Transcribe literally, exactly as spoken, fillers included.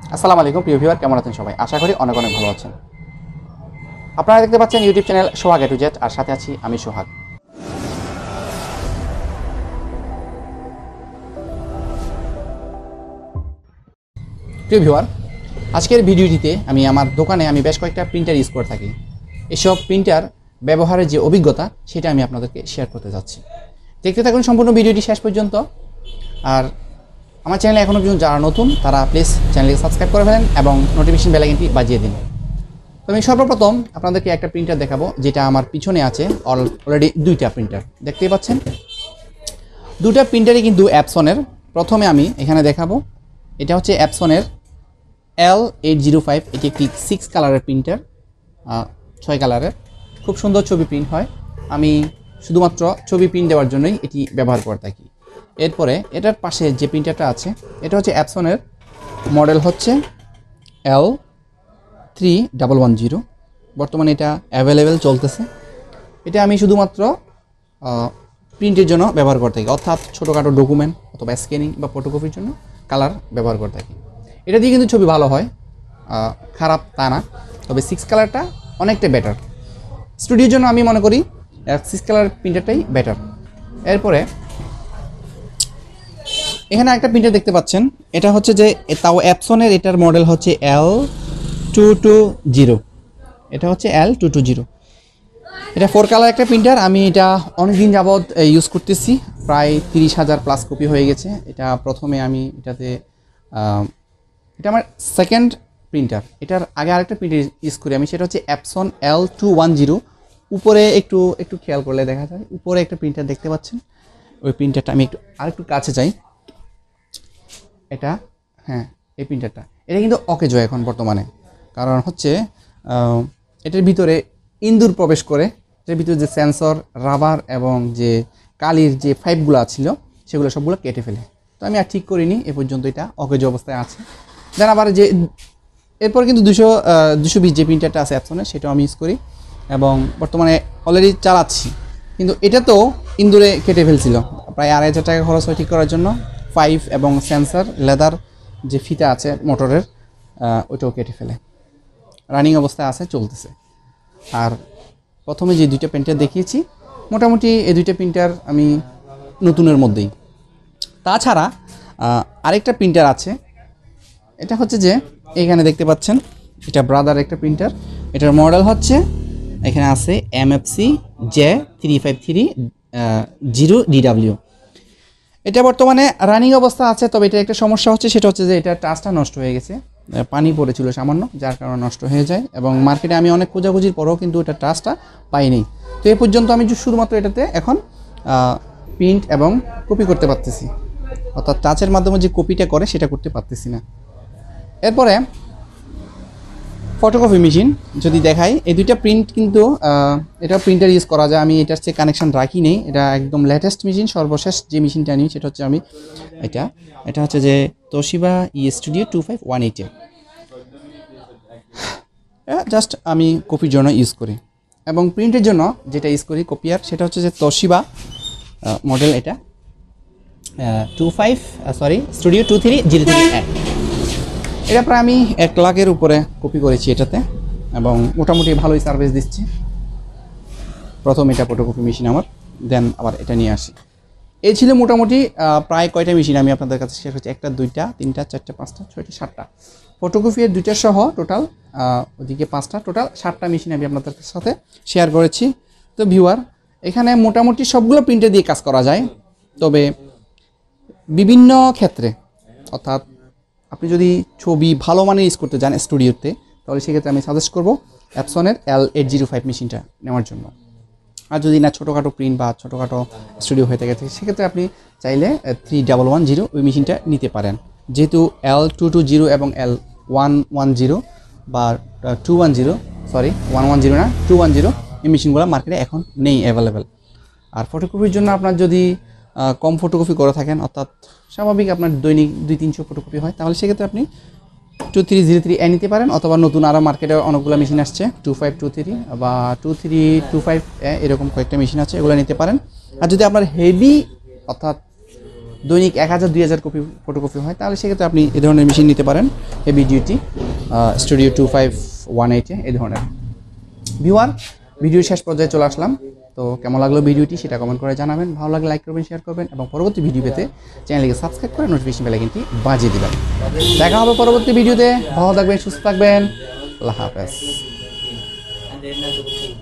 আসসালামু আলাইকুম প্রিয় ভিউয়ার, কেমন আছেন সবাই? আশা করি অনেক অনেক ভালো আছেন। আপনারা দেখতে পাচ্ছেন YouTube channel Sohag A to Z, আর সাথে আছি আমি সোহাগ। প্রিয় ভিউয়ার, আজকের ভিডিওটিতে আমি আমার দোকানে আমি বেশ কয়েকটা প্রিন্টার ইউজ করে থাকি। এসব প্রিন্টার ব্যবহারের যে অভিজ্ঞতা সেটা আমি আপনাদেরকে শেয়ার করতে যাচ্ছি। দেখতে থাকুন সম্পূর্ণ ভিডিওটি শেষ পর্যন্ত। আর আমার চ্যানেলে এখনও পর্যন্ত যারা নতুন তারা প্লিজ চ্যানেলকে সাবস্ক্রাইব করে ফেলেন এবং নোটিফিকেশন বেল আইকনটি বাজিয়ে দিন। তো আমি সর্বপ্রথম আপনাদেরকে একটা প্রিন্টার দেখাবো, যেটা আমার পিছনে আছে। অলরেডি দুইটা প্রিন্টার দেখতেই পাচ্ছেন। দুটা প্রিন্টারই কিন্তু অ্যাপসনের। প্রথমে আমি এখানে দেখাবো, এটা হচ্ছে অ্যাপসনের এল এইট জিরো ফাইভ। এটি একটি সিক্স কালারের প্রিন্টার, ছয় কালারের, খুব সুন্দর ছবি প্রিন্ট হয়। আমি শুধুমাত্র ছবি প্রিন্ট দেওয়ার জন্যই এটি ব্যবহার করে থাকি। এরপরে এটার পাশে যে প্রিন্টারটা আছে এটা হচ্ছে অ্যাপসনের, মডেল হচ্ছে L three double one zero. বর্তমানে এটা অ্যাভেলেবেল চলতেছে। এটা আমি শুধুমাত্র প্রিন্টের জন্য ব্যবহার করে থাকি, অর্থাৎ ছোটোখাটো ডকুমেন্ট অথবা স্ক্যানিং বা ফটোকপির জন্য কালার ব্যবহার করে থাকি। এটা দিয়ে কিন্তু ছবি ভালো হয়, খারাপ তা না, তবে সিক্স কালারটা অনেকটা বেটার। স্টুডিওর জন্য আমি মনে করি সিক্স কালার প্রিন্টারটাই বেটার। এরপরে এখানে একটা প্রিন্টার দেখতে পাচ্ছেন, এটা হচ্ছে যে তাও অ্যাপসনের, এটার মডেল হচ্ছে এল টু টু জিরো। এটা হচ্ছে এল টু টু জিরো। এটা ফোর কালার একটা প্রিন্টার। আমি এটা অনেকদিন যাবৎ ইউজ করতেছি, প্রায় তিরিশ হাজার প্লাস কপি হয়ে গেছে। এটা প্রথমে আমি এটাতে, এটা আমার সেকেন্ড প্রিন্টার। এটার আগে আরেকটা প্রিন্টার ইউজ করি আমি, সেটা হচ্ছে Epson L two one zero. উপরে একটু একটু খেয়াল করলে দেখা যায়, উপরে একটা প্রিন্টার দেখতে পাচ্ছেন। ওই প্রিন্টারটা আমি একটু আরেকটু কাছে যাই। এটা, হ্যাঁ, এই প্রিন্টারটা, এটা কিন্তু অকেজো এখন বর্তমানে। কারণ হচ্ছে এটার ভিতরে ইন্দুর প্রবেশ করে, এটার ভিতরে যে সেন্সর, রাবার এবং যে কালির যে পাইপগুলো ছিল সেগুলো সবগুলো কেটে ফেলে। তো আমি আর ঠিক করিনি, এ পর্যন্ত এটা অকেজো অবস্থায় আছে। দেন আবার যে এরপর কিন্তু দুশো দুশো বিশ যে প্রিন্টারটা আছে অ্যাপসনের, সেটাও আমি ইউজ করি এবং বর্তমানে অলরেডি চালাচ্ছি। কিন্তু এটা তো ইন্দুরে কেটে ফেলছিল, প্রায় আড়াই হাজার টাকা খরচ হয় ঠিক করার জন্য। পাইপ এবং সেন্সর, লেদার যে ফিতা আছে মোটরের, ওইটাও কেটে ফেলে। রানিং অবস্থায় আছে, চলতেছে। আর প্রথমে যে দুইটা প্রিন্টার দেখিয়েছি, মোটামুটি এই দুইটা প্রিন্টার আমি নতুনের মধ্যেই। তাছাড়া আরেকটা প্রিন্টার আছে, এটা হচ্ছে যে এখানে দেখতে পাচ্ছেন, এটা ব্রাদার একটা প্রিন্টার। এটার মডেল হচ্ছে এখানে আছে M F C J three five three zero D W. এটা বর্তমানে রানিং অবস্থা আছে, তবে এটা একটা সমস্যা হচ্ছে, সেটা হচ্ছে যে এটা টাচটা নষ্ট হয়ে গেছে। পানি পড়েছিল সামান্য, যার কারণে নষ্ট হয়ে যায়। এবং মার্কেটে আমি অনেক খোঁজাখুঁজির পরেও কিন্তু এটা টাচটা পাইনি। তো এই পর্যন্ত আমি শুধুমাত্র এটাতে এখন প্রিন্ট এবং কপি করতে পারতেছি, অর্থাৎ টাচের মাধ্যমে যে কপিটা করে সেটা করতে পারতেছি না। এরপরে ফটোকপি মেশিন যদি দেখাই, এই দুইটা প্রিন্ট কিন্তু এটা প্রিন্টার ইউজ করা যায়। আমি এটার চেয়ে কানেকশান রাখি নেই, এটা একদম লেটেস্ট মেশিন। সর্বশেষ যে মেশিনটা নিই সেটা হচ্ছে আমি এটা এটা হচ্ছে যে Toshiba e studio two five one এইটে। জাস্ট আমি কপির জন্য ইউজ করি। এবং প্রিন্টের জন্য যেটা ইউজ করি কপিয়ার, সেটা হচ্ছে যে তোশিবা মডেল, এটা two five sorry studio two three zero three এক। এটা প্রায় আমি এক লাখের উপরে কপি করেছি এটাতে, এবং মোটামুটি ভালোই সার্ভিস দিচ্ছি। প্রথম এটা ফটোকপি মেশিন আমার, দেন আবার এটা নিয়ে আসি। এই ছিল মোটামুটি প্রায় কয়টা মেশিন আমি আপনাদের কাছে শেয়ার করছি। একটা, দুইটা, তিনটা, চারটা, পাঁচটা, ছয়টা, সাতটা। ফটোকপির দুইটা সহ টোটাল ওদিকে পাঁচটা, টোটাল সাতটা মেশিন আমি আপনাদের সাথে শেয়ার করেছি। তো ভিউয়ার, এখানে মোটামুটি সবগুলো প্রিন্টার দিয়ে কাজ করা যায়, তবে বিভিন্ন ক্ষেত্রে, অর্থাৎ আপনি যদি ছবি ভালো মানের ইউজ করতে যান স্টুডিওতে, তাহলে সেক্ষেত্রে আমি সাজেস্ট করবো অ্যাপসনের এল এইট জিরো ফাইভ মেশিনটা নেওয়ার জন্য। আর যদি না ছোটোখাটো প্রিন্ট বা ছোটোখাটো স্টুডিও হয়ে থাকে, সেক্ষেত্রে আপনি চাইলে থ্রি ডাবল ওয়ান জিরো ওই মেশিনটা নিতে পারেন। যেহেতু এল টু টু জিরো এবং এল ওয়ান ওয়ান জিরো বা two one zero sorry one one zero না টু ওয়ান জিরো এই মেশিনগুলো মার্কেটে এখন নেই অ্যাভেলেবেল। আর ফটোকপির জন্য আপনার যদি কম ফটোকপি করে থাকেন, অর্থাৎ স্বাভাবিক আপনার দৈনিক দুই তিনশো ফটোকপি হয়, তাহলে সেক্ষেত্রে আপনি two three zero three A নিতে পারেন। অথবা নতুন আরও মার্কেটে অনেকগুলো মেশিন আসছে, টু ফাইভ টু থ্রি বা two three two five A, এরকম কয়েকটা মেশিন আছে, এগুলো নিতে পারেন। আর যদি আপনার হেভি, অর্থাৎ দৈনিক এক হাজার দুই হাজার কপি ফটোকপি হয়, তাহলে সেক্ষেত্রে আপনি এই ধরনের মেশিন নিতে পারেন। Heavy duty studio two five one এইটে এই ধরনের। ভিউয়ার ভিডিওর শেষ পর্যায়ে চলে আসলাম, তো কেমন লাগলো ভিডিওটি সেটা কমেন্ট করে জানাবেন, ভালো লাগলে লাইক করবেন, শেয়ার করবেন এবং পরবর্তী ভিডিও পেতে চ্যানেলকে সাবস্ক্রাইব করে নোটিফিকেশন বেল আইকনটি বাজিয়ে দিবেন। দেখা হবে পরবর্তী ভিডিওতে, ভালো থাকবেন, সুস্থ থাকবেন, আল্লাহ হাফেজ।